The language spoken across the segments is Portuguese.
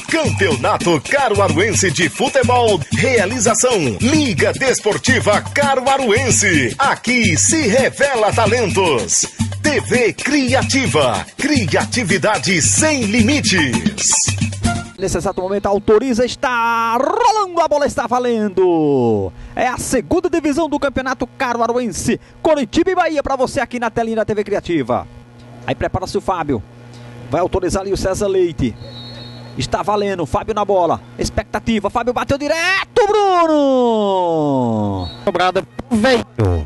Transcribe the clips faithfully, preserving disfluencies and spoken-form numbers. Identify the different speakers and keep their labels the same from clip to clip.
Speaker 1: Campeonato Caruaruense de Futebol. Realização Liga Desportiva Caruaruense. Aqui se revela talentos. T V Criativa. Criatividade sem limites.
Speaker 2: Nesse exato momento, a autoriza, está rolando, a bola está valendo. É a segunda divisão do Campeonato Caruaruense. Coritiba e Bahia para você aqui na telinha da T V Criativa. Aí prepara-se o Fábio. Vai autorizar ali o César Leite. Está valendo, Fábio na bola. Expectativa, Fábio bateu direto, Bruno.
Speaker 3: Cobrada, veio.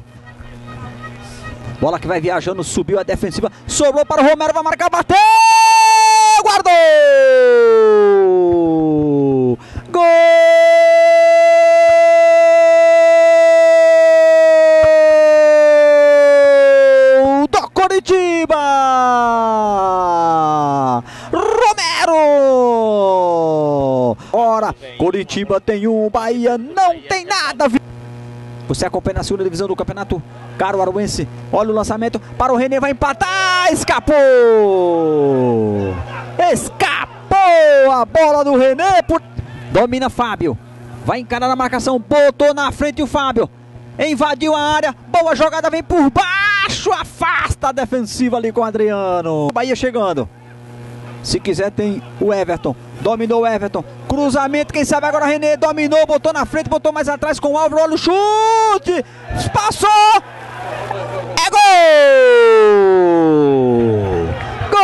Speaker 2: Bola que vai viajando, subiu a defensiva. Sobrou para o Romero, vai marcar, bateu. Guardou! Gol do Coritiba! Romero! Ora, Coritiba tem um, Bahia não tem nada. Você acompanha a segunda divisão do Campeonato Caruaruense. Olha o lançamento para o René, vai empatar. Escapou! Escapou a bola do René. Por... Domina Fábio. Vai encarar a marcação. Botou na frente o Fábio. Invadiu a área. Boa jogada, vem por baixo. Afasta a defensiva ali com o Adriano. Bahia chegando. Se quiser tem o Everton. Dominou o Everton. Cruzamento, quem sabe agora René. Dominou, botou na frente, botou mais atrás com o Álvaro. Olha o chute. Passou. É gol! Gol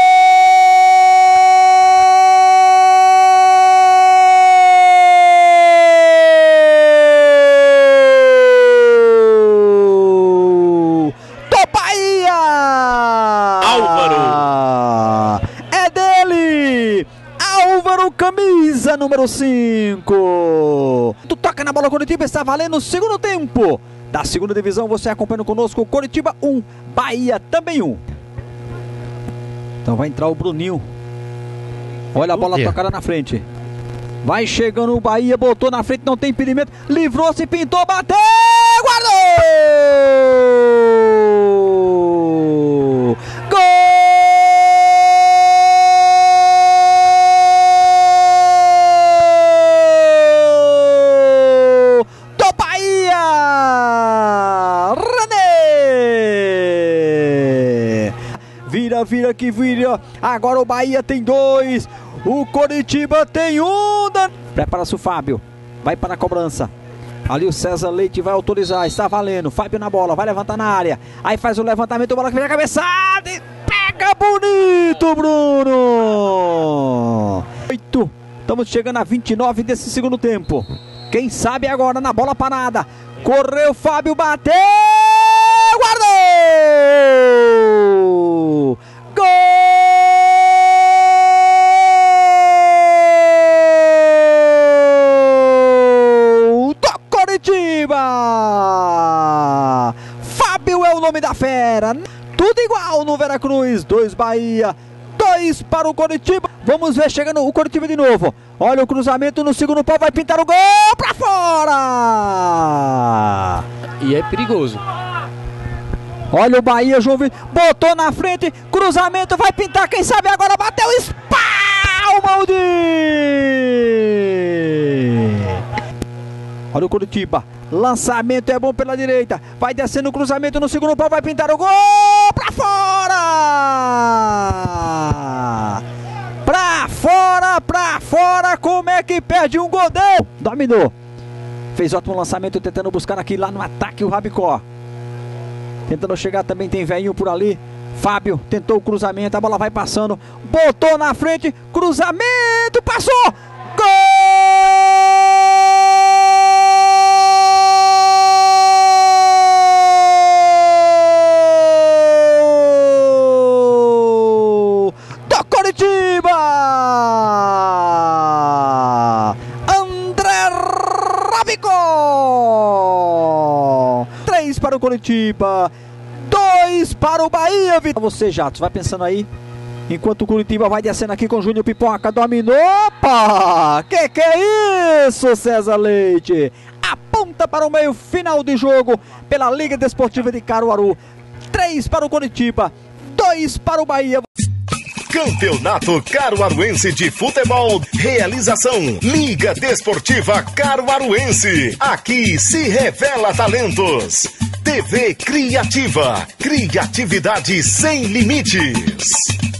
Speaker 2: do Bahia!
Speaker 3: Álvaro!
Speaker 2: É dele! Álvaro, camisa número cinco. Tu toca na bola, Coritiba, está valendo o segundo tempo da segunda divisão. Você acompanhando conosco, Coritiba um, Bahia também um. Então vai entrar o Bruninho. Olha a bola tocada na frente. Vai chegando o Bahia, botou na frente, não tem impedimento. Livrou-se, pintou, bateu, guardou! Gol do Bahia! René! Vira, vira que vira. Agora o Bahia tem dois. O Coritiba tem um. Prepara-se o Fábio. Vai para a cobrança. Ali o César Leite vai autorizar. Está valendo. Fábio na bola. Vai levantar na área. Aí faz o levantamento. Bola que vem a cabeçada. E pega bonito, Bruno. Oito. Estamos chegando a vinte e nove desse segundo tempo. Quem sabe agora na bola parada. Correu Fábio. Bateu. Guardou. Gol do Coritiba! Fábio é o nome da fera. Tudo igual no Veracruz. Dois Bahia, dois para o Coritiba. Vamos ver chegando o Coritiba de novo. Olha o cruzamento no segundo pau. Vai pintar o gol pra fora.
Speaker 3: E é perigoso.
Speaker 2: Olha o Bahia, João Vitor, botou na frente, cruzamento, vai pintar, quem sabe agora, bateu, espalma de... Olha o Coritiba, lançamento é bom pela direita, vai descendo o cruzamento no segundo pau, vai pintar o gol, pra fora! Pra fora, pra fora, como é que perde um gol dele? Dominou, fez ótimo lançamento, tentando buscar aqui lá no ataque o Rabicó. Tentando chegar também, tem velhinho por ali. Fábio tentou o cruzamento, a bola vai passando. Botou na frente, cruzamento, passou! Gol do Coritiba! André Rabicó! Três para o Coritiba, dois para o Bahia. Você, Jatos, vai pensando aí. Enquanto o Coritiba vai descendo aqui com o Júnior Pipoca. Dominou. Opa! Que que é isso, César Leite? Aponta para o meio, final de jogo pela Liga Desportiva de Caruaru. Três para o Coritiba, dois para o Bahia.
Speaker 1: Campeonato Caruaruense de Futebol. Realização Liga Desportiva Caruaruense. Aqui se revela talentos. T V Criativa. Criatividade sem limites.